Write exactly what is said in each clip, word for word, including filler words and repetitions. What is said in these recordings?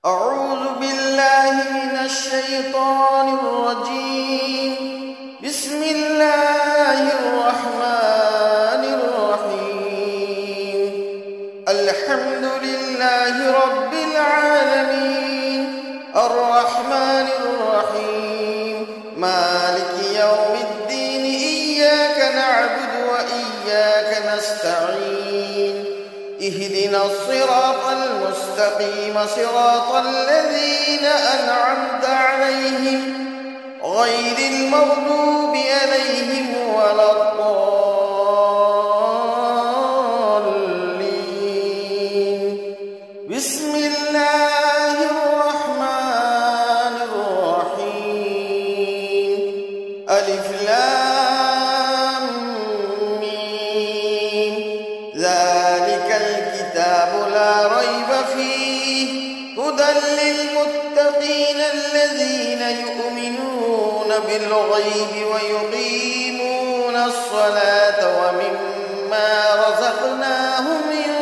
أعوذ بالله من الشيطان الرجيم. بسم الله الرحمن الرحيم. الحمد لله رب العالمين الرحمن الرحيم مالك يوم الدين. إياك نعبد وإياك نستعين. اهدنا الصراط المستقيم صراط الذين أنعمت عليهم غير المغضوب عليهم ولا الضالين. بسم الله الرحمن الرحيم. ألف لام ميم. ذلك الكتاب لا ريب فيه هدى للمتقين الذين يؤمنون بالغيب ويقيمون الصلاة ومما رزقناهم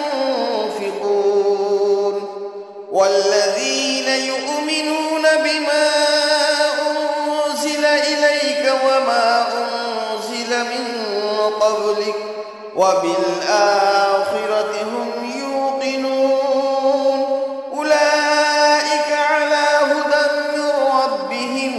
ينفقون. والذين يؤمنون بما أنزل إليك وما أنزل من قبلك وبالآخرة هم يوقنون. أولئك على هدى من ربهم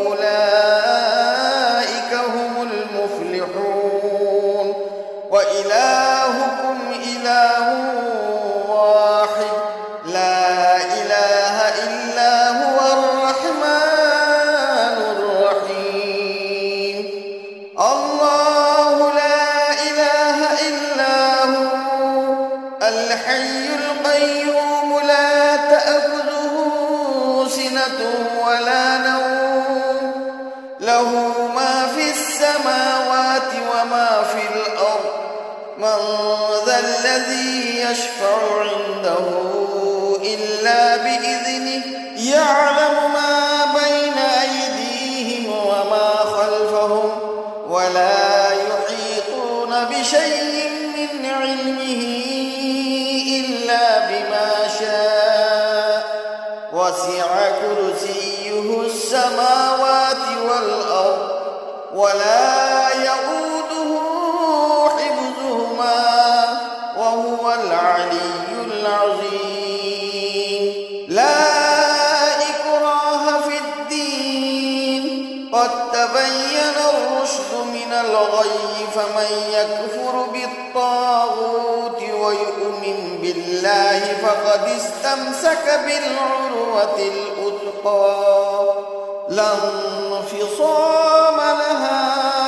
وأولئك هم المفلحون. وإلهكم إله واحد لا إله إلا هو الرحمن الرحيم. الله لا إله إلا هو الحي القيوم لا تأخذه سنة ولا نوم له ما في السماوات وما في الأرض. من ذا الذي يشفع عنده إلا بإذنه. يعلم ما بين أيديهم وما خلفهم ولا يحيطون بشيء من علمه إلا بما شاء. وسع كرسيه السماوات والأرض ولا يئوده حفظهما وهو العلي العظيم. لا إكراه في الدين قد تبين الرشد من الغي. فمن يكفر بالطاغوت ويؤمن بالله فقد استمسك بالعروة الوثقى لا انفصام لها.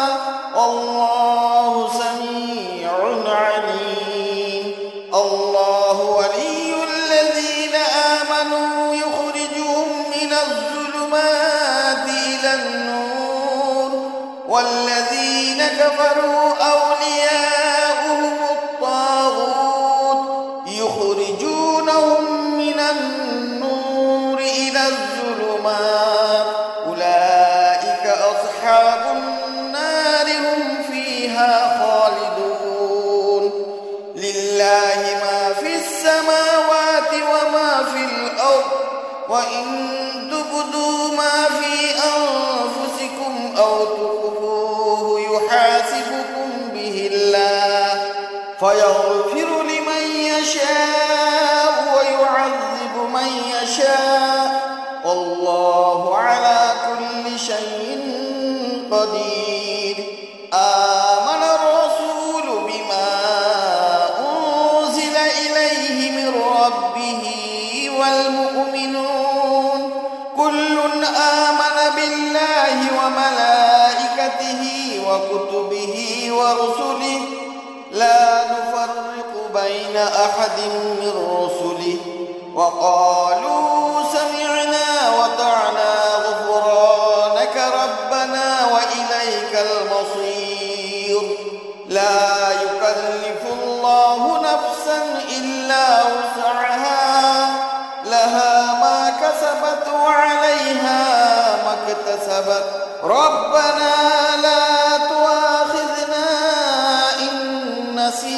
والله سميع عليم. الله ولي الذين آمنوا يخرجهم من الظلمات إلى النور. والذين كفروا أولياؤهم الطاغوت يخرجونهم من النور إلى الظلمات. أولئك أصحاب النار هم فيها خالدون. لله ما في السماوات وما في الأرض. وإن تبدوا ما في أنفسكم أو تخفوه يحاسبكم به الله فيغفر لمن يشاء ويعذب من يشاء. والله على كل شيء قدير. آمن الرسول بما أنزل إليه من ربه والمؤمنون كل آمن بالله وملائكته وكتبه ورسله لا نفرق بين أحد من رسله وقالوا سمعنا وطعنا غفرانك ربنا وإليك المصير. لا يكلف الله نفسا إلا وسعها لها ما كسبت وعليها ما اكتسبت. ربنا لا تؤاخذنا إن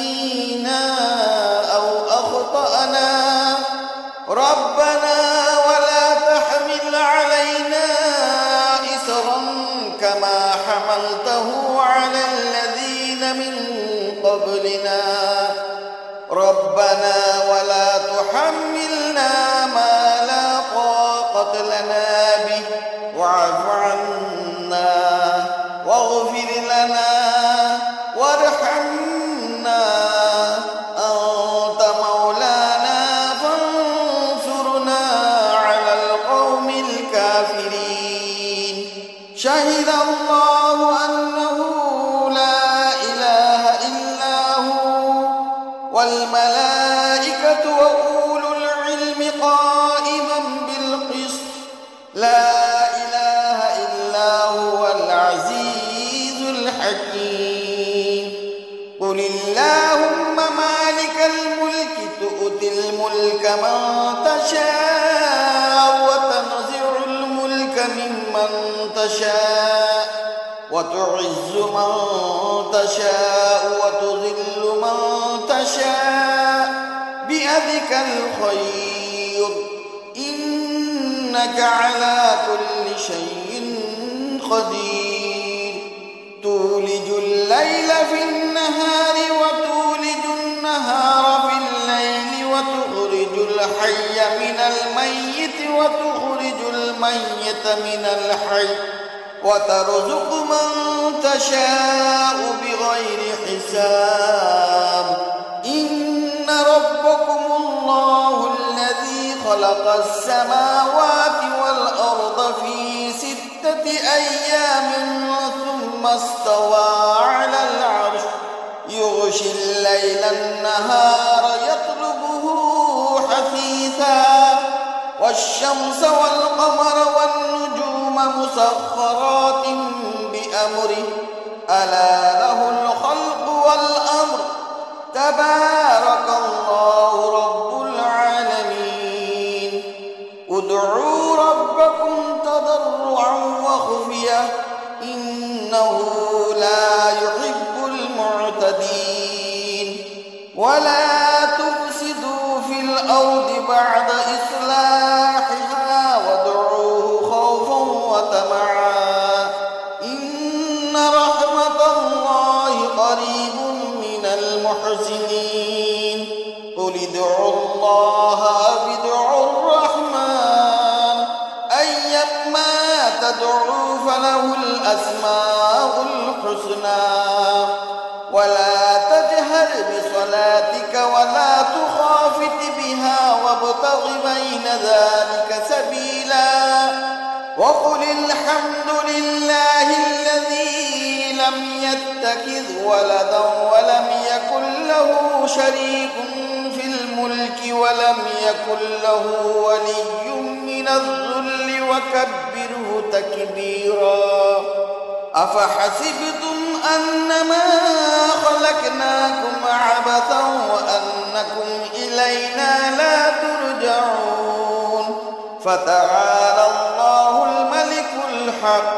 نسينا أو أخطأنا. ربنا من قبلنا ربنا ولا تحملنا ما لا طاقة لنا به واعف عنا واغفر لنا وارحمنا أنت مولانا فانصرنا على القوم الكافرين. شهد الله أنه لا إله إلا هو والملائكة وأولو العلم قائما بالقسط لا إله إلا هو العزيز الحكيم. قل اللهم مالك الملك تؤتي الملك من تشاء وتنزع الملك ممن تشاء وتعز من تشاء وتذل من تشاء بيدك الخير إنك على كل شيء قدير. تولج الليل في النهار وتولج النهار في الليل وتخرج الحي من الميت وتخرج الميت من الحي وترزق من تشاء بغير حساب. إن ربكم الله الذي خلق السماوات والأرض في ستة أيام ثم استوى على العرش يغشي الليل النهار يطلبه حثيثا والشمس والقمر والنجوم مسخرات بأمره ألا له الخلق والأمر تبارك الله رب العالمين. ادعوا ربكم تضرعا وخفية إنه لا يحب المعتدين. ولا تفسدوا في الأرض بعد إصلاحها وادعوه خوفا وطمعا إن رحمة الله قريب من المحسنين. قل ادعوا الله أو ادعوا الرحمن أيما تدعوا فله الأسماء الحسنى. ولا تجهر بصلاتك ولا تخافت بها وابتغ بين ذلك سبيلا. وقل الحمد لله الذي لم يتخذ ولدا ولم يكن له شريك في الملك ولم يكن له ولي من الذل وكبره تكبيرا. أفحسبتم أنما خلقناكم عبثا وأنكم إلينا لا ترجعون. فتعالى الله الملك الحق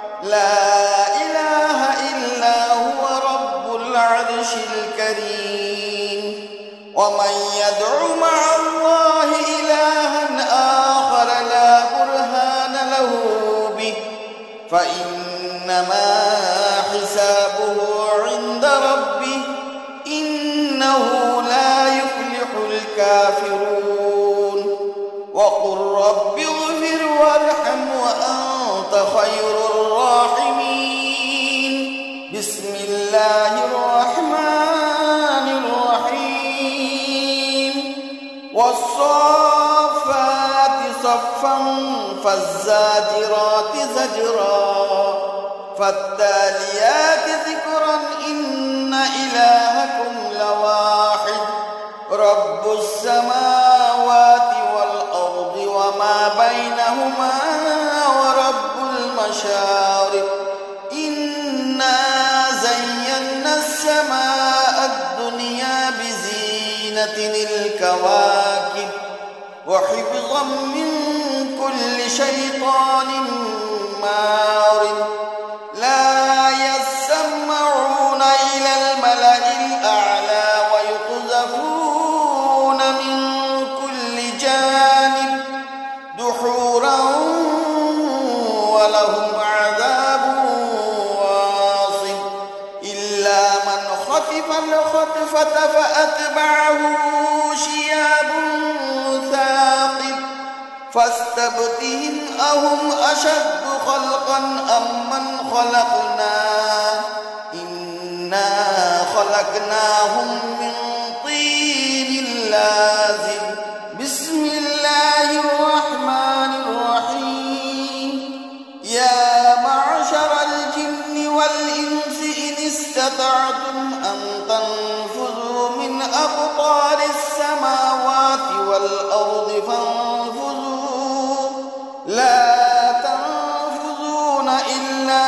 لا إله إلا هو رب العرش الكريم. ومن يدع مع الله إلها آخر لا برهان له به فإنما حسابه عند ربه إنه لا يفلح الكافرون. وقل رب اغفر وارحم وأنت خير الراحمين. بسم الله الرحمن الرحيم. والصافات صفا فالزاجرات زجرا فالتاليات ذكرا إن إلهكم لواحد رب السماوات والأرض وما بينهما ورب المشارق. إنا زينا السماء الدنيا بزينة الكواكب وحفظا من كل شيطان مارد. لا يسمعون إلى الملأ الأعلى ويقذفون من كل جانب دحورا ولهم عذاب واصب إلا من الخطفة فأتبعه شياب ثاقب فاستفتهم أهم أشد خلقا أم من خلقنا إنا خلقناهم من طين لازب. بسم الله الرحمن الرحيم. يا معشر الجن والإنس إن استطعتم أن تنفذوا من أقطار السماوات والأرض فانفذوا لا تنفذون إلا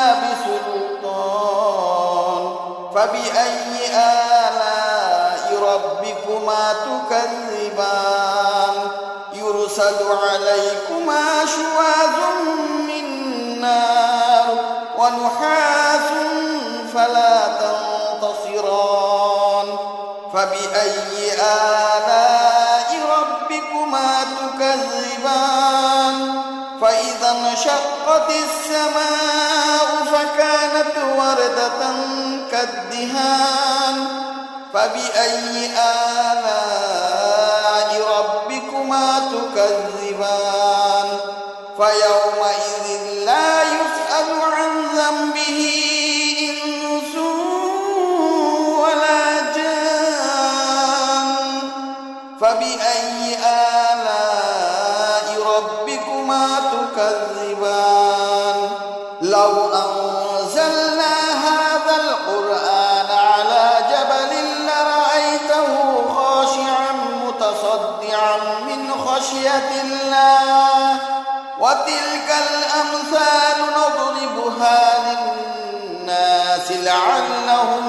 بسلطان. فبأي آلاء ربكما تكذبان يرسل عليكما شواظ من نار ونحاس فلا تنتصران. فبأي آلاء ربكما تكذبان. فإذا انشقت السماء فكانت وردة كالدهان. فبأي آلاء ربكما تكذبان. فيومئذ لا يسأل عن ذنبه إنس ولا جان. فبأي آلاء ربكما تكذبان. لو أنزلنا هذا القرآن على جبل لرأيته خاشعا متصدعا من خشية الله. وتلك الأمثال نضربها للناس لعلهم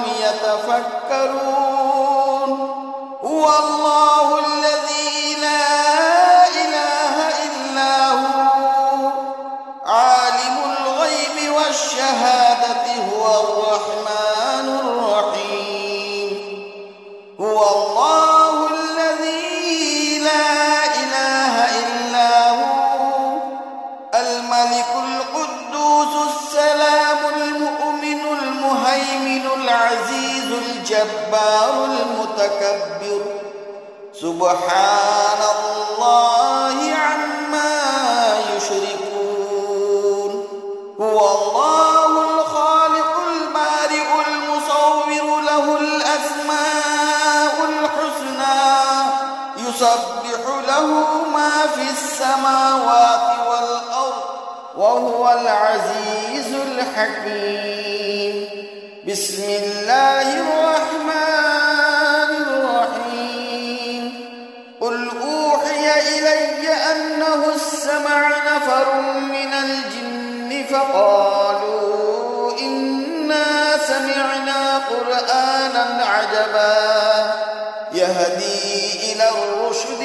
يتفكرون. هو الله الذي لا إله إلا هو عالم الغيب والشهادة هو الرحمن الرحيم. هو الله الذي لا إله إلا هو الملك القدوس السلام المؤمن المهيمن العزيز الجبار المتكبر سبحان الله عما يشركون. هو الله الخالق البارئ المصور له الأسماء الحسنى يسبح له ما في السماوات والأرض وهو العزيز الحكيم. بسم الله الرحمن الرحيم. قل أوحي إلي أنه استمع نفر من الجن فقالوا إنا سمعنا قرآنا عجبا يهدي إلى الرشد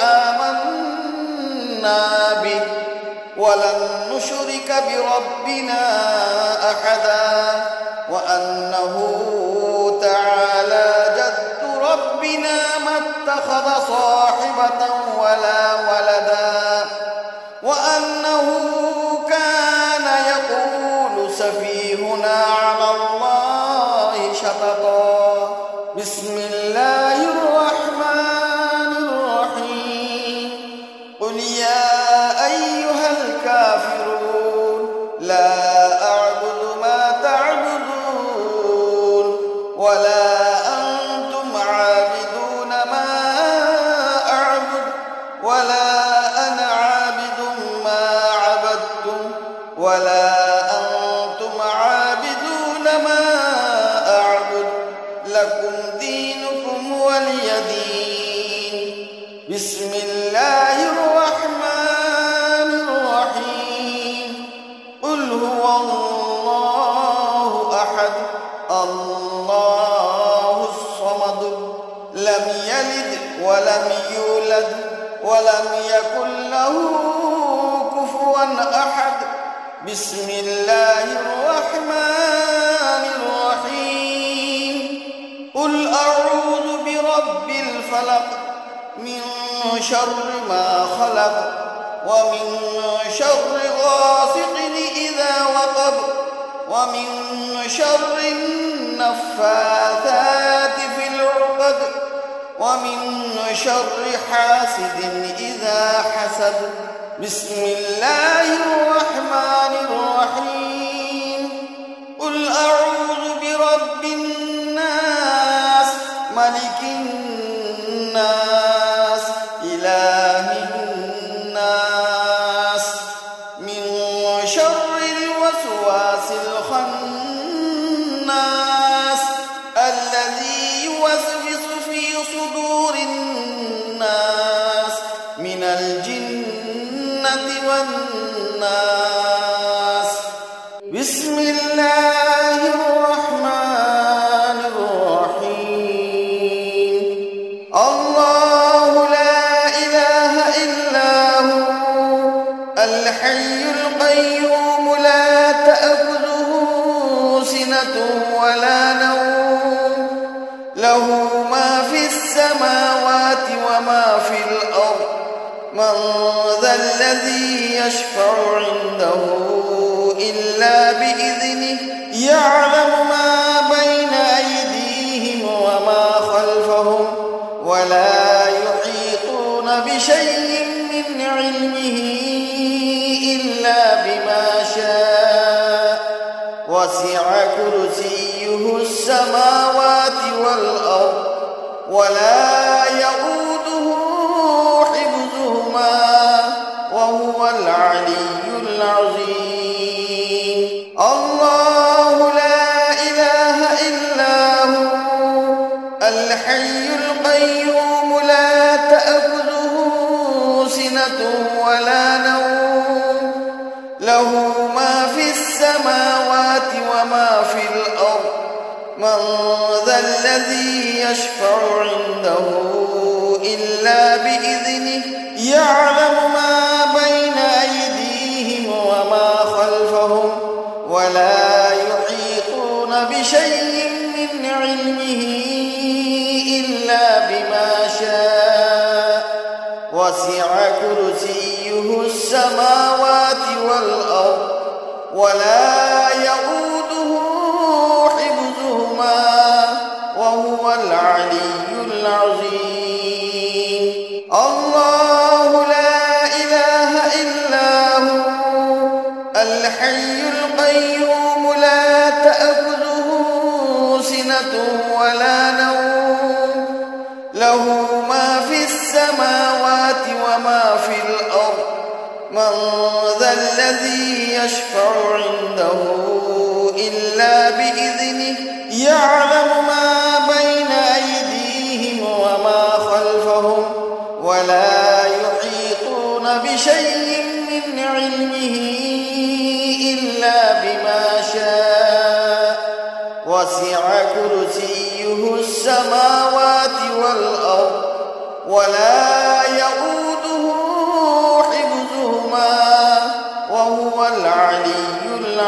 فآمنا به ولن نشرك بربنا أحدا وأنه تعالى جد ربنا ما اتخذ صاحبة ولا ولدا وأنه كان يقول سفيهنا على الله شططا. بسم الله الرحمن الرحيم. قل يا أيها الكافرون لا أعبد ما تعبدون ولا أنتم عابدون ما أعبد ولا أنا عابد ما عبدتم ولا أنتم عابدون ما أعبد لكم دينكم ولي دين. بسم الله الرحمن الرحيم. قل هو الله أحد الله الصمد لم يلد ولم يولد ولم يكن له كفوا أحد. بسم الله الرحمن الرحيم. قل أعوذ برب الفلق من شر ما خلق ومن شر غاسق إذا وقب ومن شر النفاثات في العقد ومن شر حاسد إذا حسد. بسم الله الرحمن الرحيم. قل أعوذ برب الناس ملك الناس إله الناس من شر الوسواس الخناس الذي يوسوس في صدور الناس من الجنة والناس. بسم الله الرحمن الرحيم. الله لا إله إلا هو الحي القيوم لا تأخذه سنة ولا نوم له ما في السماوات وما في الأرض. من ذا الذي يشفع عنده إلا بإذنه يعلم ما بين أيديهم وما خلفهم ولا يحيطون بشيء من علمه إلا بما شاء وسع كرسيه السماوات والأرض ولا يئوده حفظهما وهو العلي العظيم. الله لا إله إلا هو الحي القيوم لا تأخذه سنة ولا نوم له ما في السماوات وما في الأرض. من ذا الذي يشفع عنده إلا بإذنه يعلم ما بين أيديهم وما خلفهم ولا يحيطون بشيء من علمه إلا بما شاء وسع كرسيه السماوات والأرض ولا يئوده حفظهما وهو العلي العظيم. الله لا إله إلا هو الحي القيوم لا تأخذه سنة ولا نوم له ما في السماوات وما في الأرض. من ذا الذي يشفع عنده إلا بإذنه يعلم ما بين أيديهم وما خلفهم ولا يحيطون بشيء من علمه إلا بما شاء وسع كرسيه السماوات والأرض ولا يئوده حفظهما وهو العلي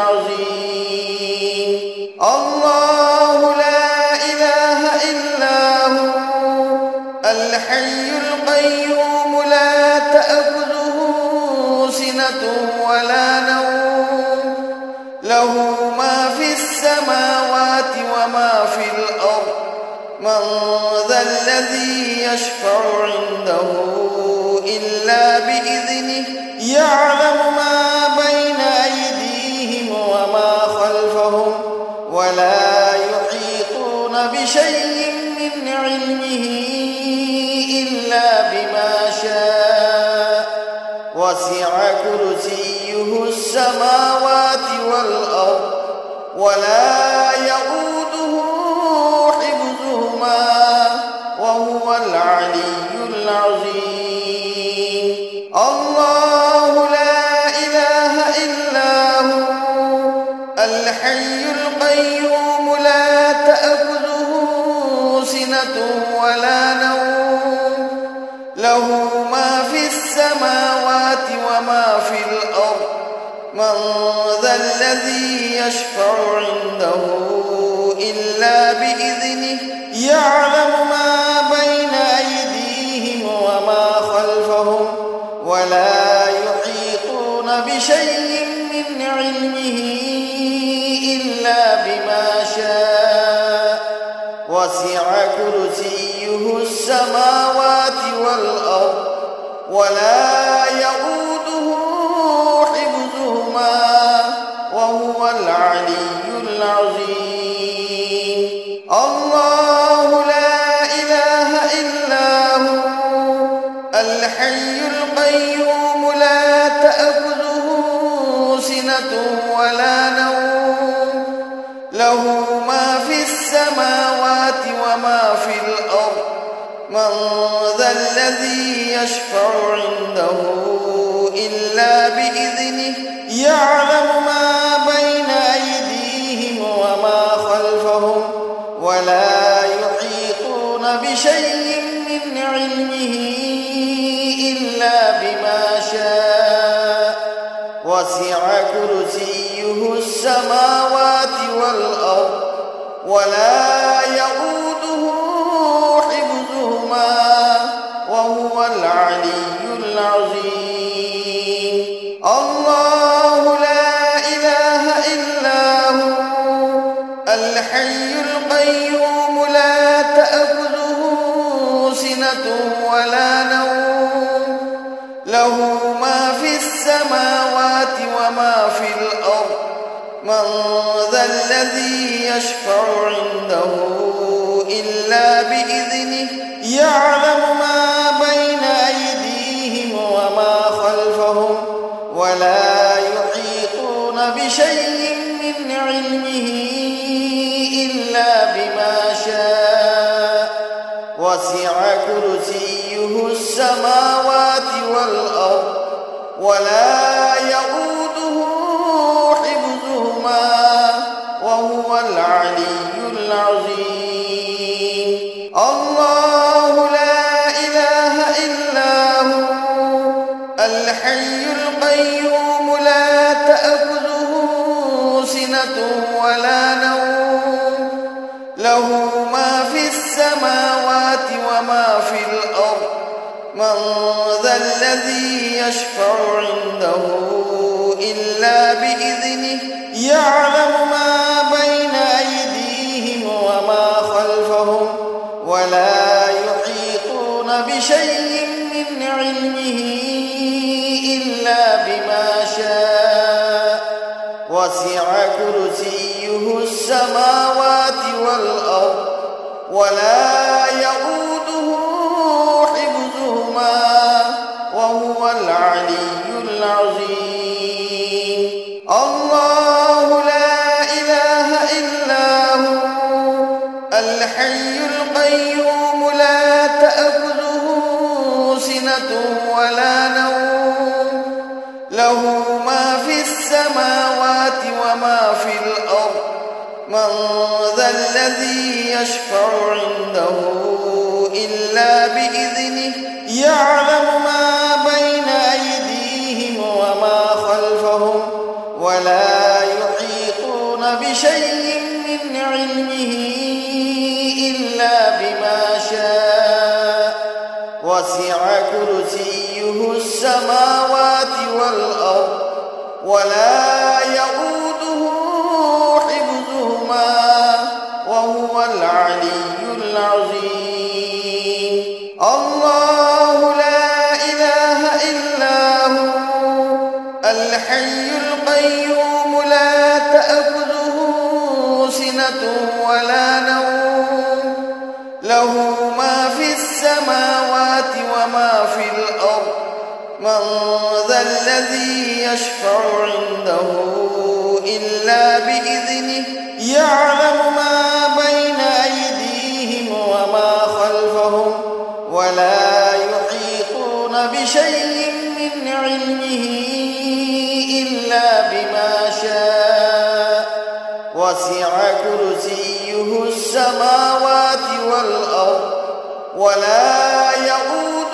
العظيم. الله لا إله إلا هو الحي القيوم لا تأخذه سنة ولا نوم له ما في السماوات وما في الأرض. من ذا الذي يشفع عنده إلا بإذنه يعلم ما بين أيديهم وما خلفهم ولا يحيطون بشيء من علمه إلا بما شاء وسع كرسيه السماوات والأرض ولا يئوده حفظهما وهو العلي العظيم. الله لا إله إلا هو الحي القيوم لا تأخذه سنة ولا نوم له ما في السماوات وما في الأرض. من ذا الذي يشفع عنده إلا بإذنه يعلم ما بين أيديهم وما خلفهم ولا يحيطون بشيء من علمه إلا بما شاء وسع كرسيه السماوات والأرض ولا يئوده حفظهما وهو العلي العظيم. الله لا إله إلا هو الحي القيوم لا تأخذه سنة ولا نوم له ما في السماوات وما في الأرض من ذا الذي يشفع عنده إلا بإذنه يعلم ما بين أيديهم وما خلفهم ولا يحيطون بشيء من علمه إلا بما شاء وسع كرسيه السماوات والأرض ولا يئوده حفظهما وهو العلي العظيم. الله لا إله إلا هو الحي القيوم لا تأخذه سنة ولا نوم له ما في السماوات وما في الأرض من ذا الذي يشفع عنده إلا بإذنه يعلم ما بين أيديهم وما خلفهم ولا يحيطون بشيء من علمه إلا بما شاء وسع كرسيه السماوات والأرض ولا يئوده حفظهما وهو العلي العظيم. الله لا إله إلا هو الحي القيوم لا تأخذه سنة ولا نوم له ما في السماوات وما في الأرض من ذا الذي يشفع عنده إلا بإذنه يعلم ما بين أيديهم وما خلفهم ولا يحيطون بشيء من علمه إلا بما شاء وسع كرسيه السماوات والأرض ولا يئوده حفظهما وهو العلي العظيم. الله لا إله إلا هو الحي القيوم لا تأخذه سنة ولا نوم له ما في السماوات وما في الأرض من ذا الذي يشفع عنده إلا بإذنه يعلم ما بين أيديهم وما خلفهم ولا يحيطون بشيء من علمه إلا بما شاء وسع كرسيه السماوات والأرض ولا يئوده حفظهما وهو العلي العظيم. الله لا إله إلا هو الحي القيوم لا تأخذه سنة ولا نوم له ما في السماوات وما في الأرض من ذا الذي يشفع عنده إلا بإذنه يعلم ما بين أيديهم وما خلفهم ولا يحيطون بشيء من علمه إلا بما شاء وسع كرسيه السماوات والأرض ولا يئوده